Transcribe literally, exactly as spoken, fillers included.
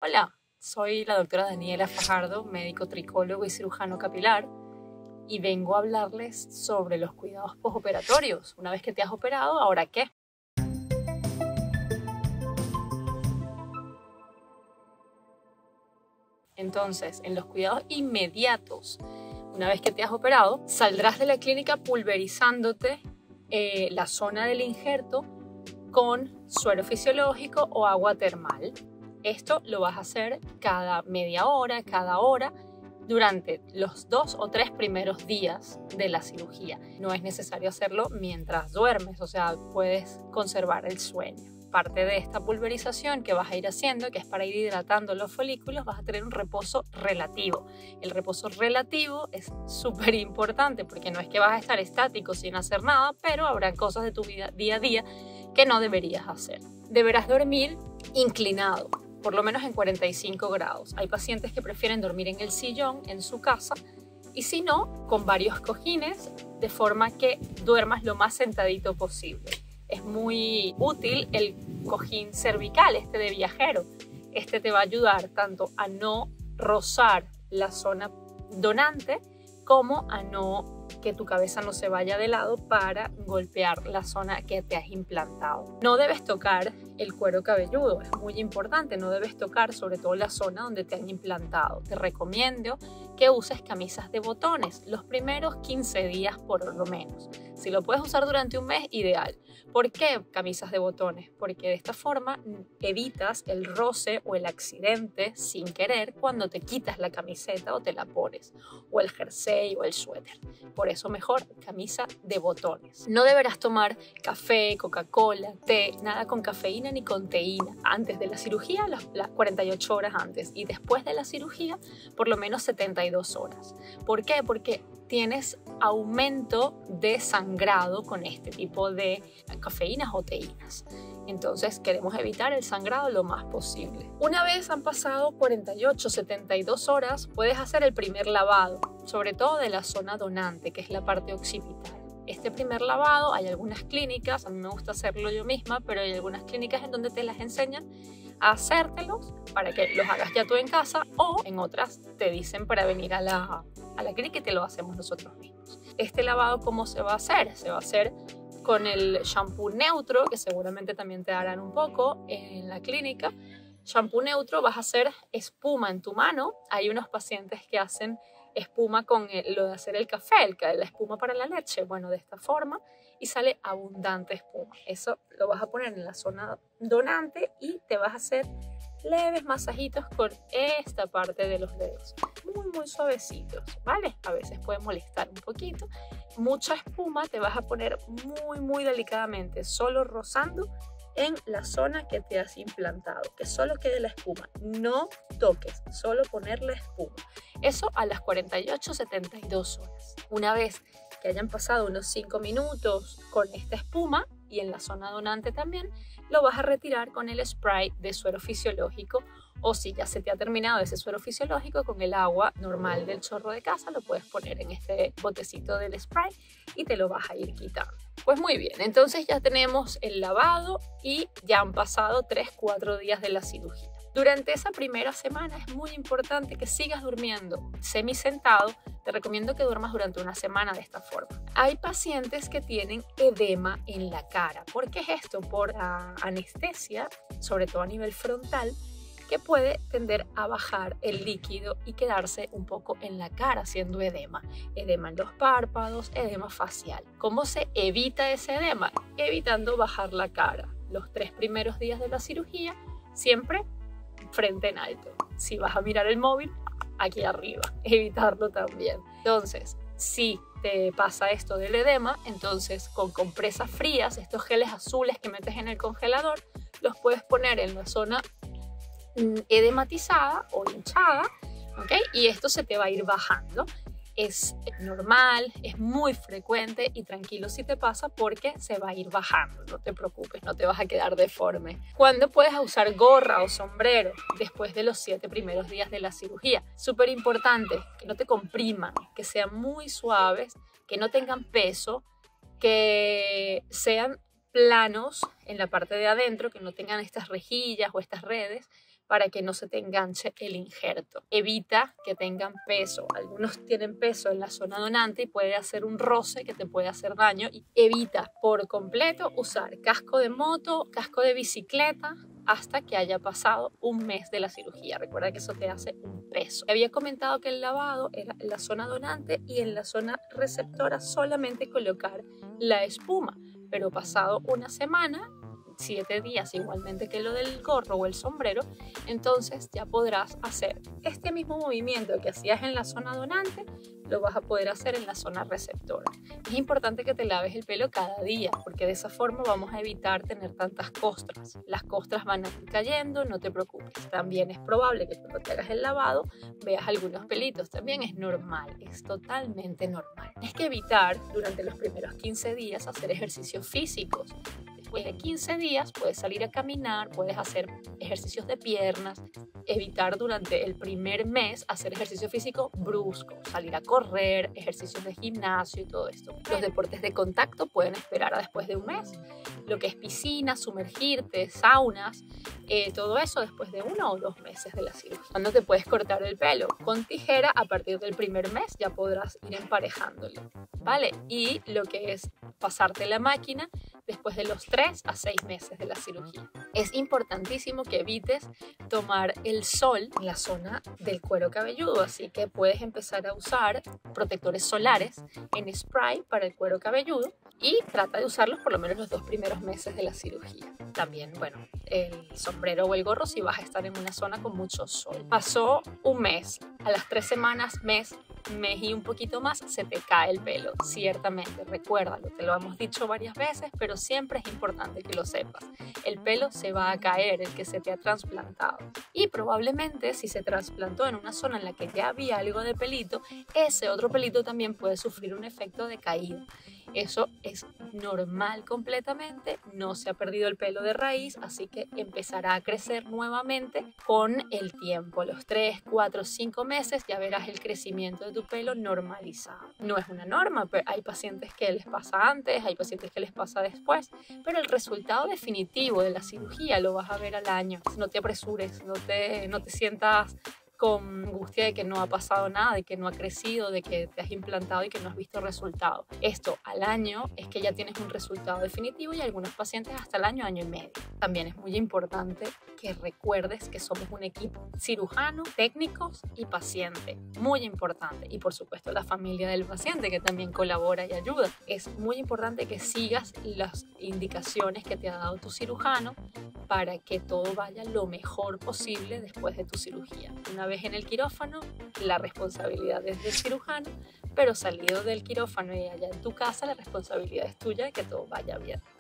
Hola, soy la doctora Daniela Fajardo, médico tricólogo y cirujano capilar, y vengo a hablarles sobre los cuidados postoperatorios. Una vez que te has operado, ¿ahora qué? Entonces, en los cuidados inmediatos, una vez que te has operado, saldrás de la clínica pulverizándote eh, la zona del injerto con suero fisiológico o agua termal. Esto lo vas a hacer cada media hora, cada hora, durante los dos o tres primeros días de la cirugía. No es necesario hacerlo mientras duermes, o sea, puedes conservar el sueño. Parte de esta pulverización que vas a ir haciendo, que es para ir hidratando los folículos, vas a tener un reposo relativo. El reposo relativo es súper importante porque no es que vas a estar estático sin hacer nada, pero habrá cosas de tu vida día a día que no deberías hacer. Deberás dormir inclinado, por lo menos en cuarenta y cinco grados. Hay pacientes que prefieren dormir en el sillón en su casa y si no, con varios cojines, de forma que duermas lo más sentadito posible. Es muy útil el cojín cervical, este de viajero. Este te va a ayudar tanto a no rozar la zona donante como a no que tu cabeza no se vaya de lado para golpear la zona que te has implantado. No debes tocar el cuero cabelludo, es muy importante, no debes tocar sobre todo la zona donde te han implantado. Te recomiendo que uses camisas de botones los primeros quince días por lo menos. Si lo puedes usar durante un mes, ideal. ¿Por qué camisas de botones? Porque de esta forma evitas el roce o el accidente sin querer cuando te quitas la camiseta o te la pones, o el jersey o el suéter. Por eso mejor camisa de botones. No deberás tomar café, Coca-Cola, té, nada con cafeína ni con teína. Antes de la cirugía, las, las cuarenta y ocho horas antes, y después de la cirugía, por lo menos setenta y dos horas. ¿Por qué? Porque tienes aumento de sangrado con este tipo de cafeínas o teínas. Entonces queremos evitar el sangrado lo más posible. Una vez han pasado cuarenta y ocho, setenta y dos horas, puedes hacer el primer lavado, sobre todo de la zona donante, que es la parte occipital. Este primer lavado, hay algunas clínicas, a mí me gusta hacerlo yo misma, pero hay algunas clínicas en donde te las enseñan a hacértelos para que los hagas ya tú en casa, o en otras te dicen para venir a la, a la clínica y te lo hacemos nosotros mismos. Este lavado, ¿cómo se va a hacer? Se va a hacer con el shampoo neutro, que seguramente también te darán un poco en la clínica. Shampoo neutro, vas a hacer espuma en tu mano. Hay unos pacientes que hacen espuma con el, lo de hacer el café, el, la espuma para la leche. Bueno, de esta forma, y sale abundante espuma. Eso lo vas a poner en la zona donante y te vas a hacer leves masajitos con esta parte de los dedos, muy muy suavecitos, ¿vale? A veces puede molestar un poquito. Mucha espuma te vas a poner muy muy delicadamente, solo rozando en la zona que te has implantado, que solo quede la espuma, no toques, solo ponerle espuma. Eso a las cuarenta y ocho, setenta y dos horas. Una vez que hayan pasado unos cinco minutos con esta espuma y en la zona donante también, lo vas a retirar con el spray de suero fisiológico, o si ya se te ha terminado ese suero fisiológico, con el agua normal del chorro de casa lo puedes poner en este botecito del spray y te lo vas a ir quitando. Pues muy bien, entonces ya tenemos el lavado y ya han pasado tres cuatro días de la cirugía. Durante esa primera semana es muy importante que sigas durmiendo semisentado. Te recomiendo que duermas durante una semana de esta forma. Hay pacientes que tienen edema en la cara. ¿Por qué es esto? Por la anestesia, sobre todo a nivel frontal, que puede tender a bajar el líquido y quedarse un poco en la cara, haciendo edema. Edema en los párpados, edema facial. ¿Cómo se evita ese edema? Evitando bajar la cara. Los tres primeros días de la cirugía, siempre frente en alto. Si vas a mirar el móvil, aquí arriba, evitarlo también. Entonces, si te pasa esto del edema, entonces con compresas frías, estos geles azules que metes en el congelador, los puedes poner en la zona edematizada o hinchada, ¿ok? Y esto se te va a ir bajando. Es normal, es muy frecuente y tranquilo si te pasa porque se va a ir bajando, no te preocupes, no te vas a quedar deforme. ¿Cuándo puedes usar gorra o sombrero? Después de los siete primeros días de la cirugía. Súper importante, que no te compriman, que sean muy suaves, que no tengan peso, que sean planos en la parte de adentro, que no tengan estas rejillas o estas redes, para que no se te enganche el injerto. Evita que tengan peso. Algunos tienen peso en la zona donante y puede hacer un roce que te puede hacer daño. Y evita por completo usar casco de moto, casco de bicicleta, hasta que haya pasado un mes de la cirugía. Recuerda que eso te hace un peso. Había comentado que el lavado era en la zona donante y en la zona receptora solamente colocar la espuma, pero pasado una semana, siete días, igualmente que lo del gorro o el sombrero, entonces ya podrás hacer este mismo movimiento que hacías en la zona donante, lo vas a poder hacer en la zona receptora. Es importante que te laves el pelo cada día, porque de esa forma vamos a evitar tener tantas costras. Las costras van a ir cayendo, no te preocupes. También es probable que cuando te hagas el lavado veas algunos pelitos. También es normal, es totalmente normal. Es que evitar durante los primeros quince días hacer ejercicios físicos. Después de quince días puedes salir a caminar, puedes hacer ejercicios de piernas, evitar durante el primer mes hacer ejercicio físico brusco, salir a correr, ejercicios de gimnasio y todo esto. Los deportes de contacto pueden esperar a después de un mes. Lo que es piscina, sumergirte, saunas, eh, todo eso después de uno o dos meses de la cirugía. ¿Cuándo te puedes cortar el pelo? Con tijera a partir del primer mes ya podrás ir emparejándolo, ¿vale? Y lo que es pasarte la máquina después de los tres a seis meses de la cirugía. Es importantísimo que evites tomar el sol en la zona del cuero cabelludo, así que puedes empezar a usar protectores solares en spray para el cuero cabelludo y trata de usarlos por lo menos los dos primeros meses de la cirugía. También, bueno, el sombrero o el gorro si vas a estar en una zona con mucho sol. Pasó un mes, a las tres semanas, mes, mes y un poquito más, se te cae el pelo, ciertamente, recuérdalo, te lo hemos dicho varias veces, pero siempre es importante que lo sepas. El pelo se va a caer, el que se te ha trasplantado. Y probablemente si se trasplantó en una zona en la que ya había algo de pelito, ese otro pelito también puede sufrir un efecto de caída. Eso es normal completamente, no se ha perdido el pelo de raíz, así que empezará a crecer nuevamente con el tiempo. A los tres, cuatro, cinco meses ya verás el crecimiento de tu pelo normalizado. No es una norma, pero hay pacientes que les pasa antes, hay pacientes que les pasa después, pero el resultado definitivo de la cirugía lo vas a ver al año. No te apresures, no te, no te sientas con angustia de que no ha pasado nada, de que no ha crecido, de que te has implantado y que no has visto resultado. Esto al año es que ya tienes un resultado definitivo y algunos pacientes hasta el año, año y medio. También es muy importante que recuerdes que somos un equipo cirujano, técnicos y paciente. Muy importante. Y por supuesto la familia del paciente que también colabora y ayuda. Es muy importante que sigas las indicaciones que te ha dado tu cirujano para que todo vaya lo mejor posible después de tu cirugía. Una vez en el quirófano, la responsabilidad es del cirujano, pero salido del quirófano y allá en tu casa, la responsabilidad es tuya de que todo vaya bien.